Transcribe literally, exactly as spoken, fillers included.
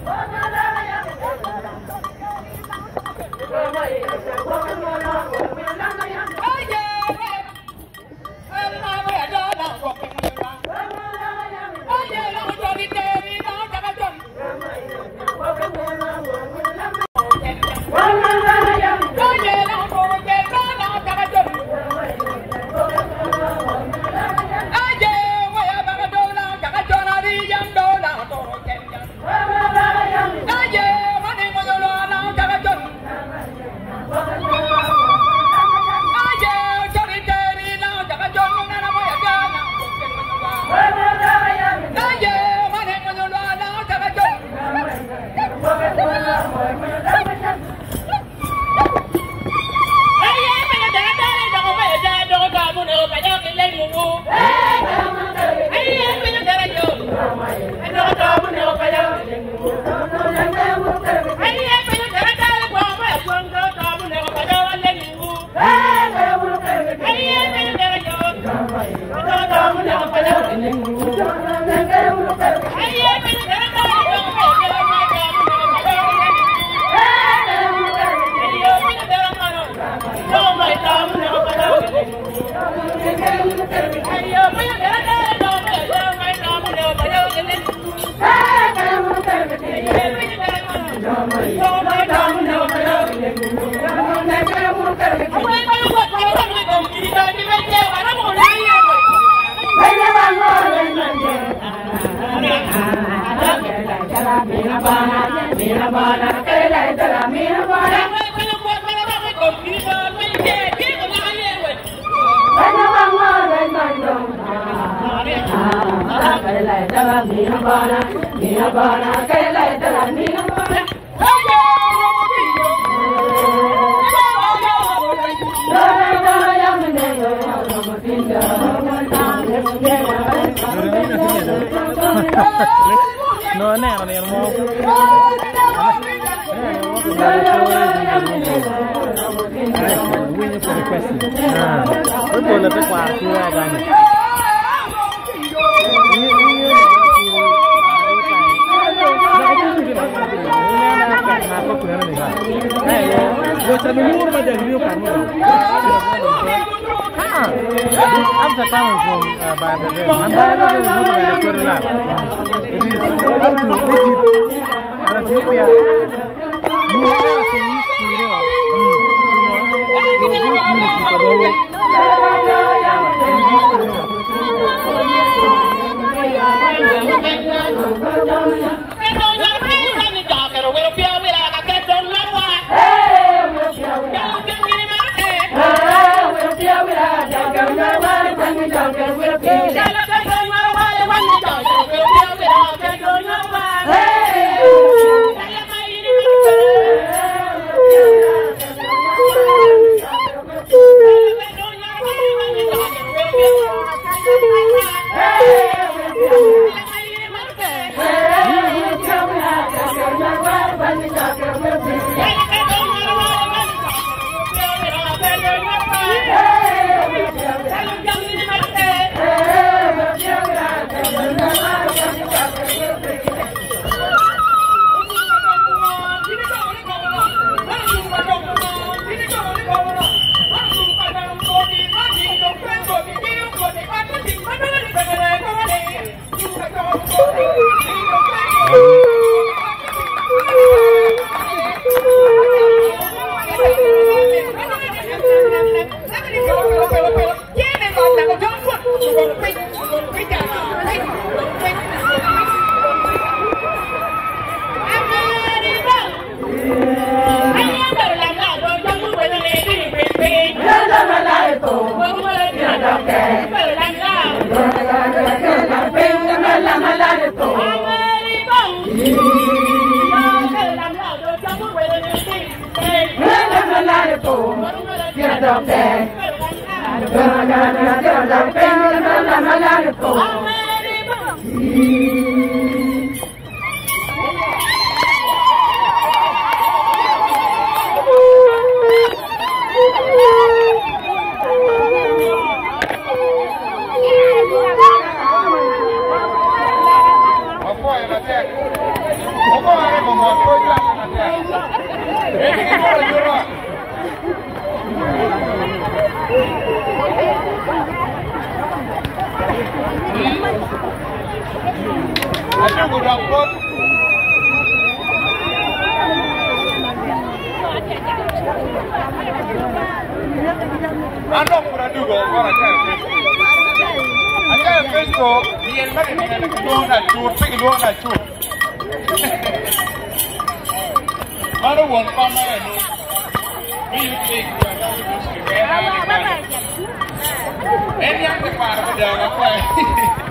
No, no, no, no. Betul lebih kuat juga kan. Gue terdengar pada video kamu. Ah, apa kamu pun pada dia. Anda ada di rumah ada kerja. Jadi itu ada siapa ya? Mula sini sini. Poi la Ando por a dugo ora ka. Aka festo, ni el mare ni na ko na chu, pe ko na chu. Maro won pa ma no. Mi te ko na chu. En yang te para da na pa.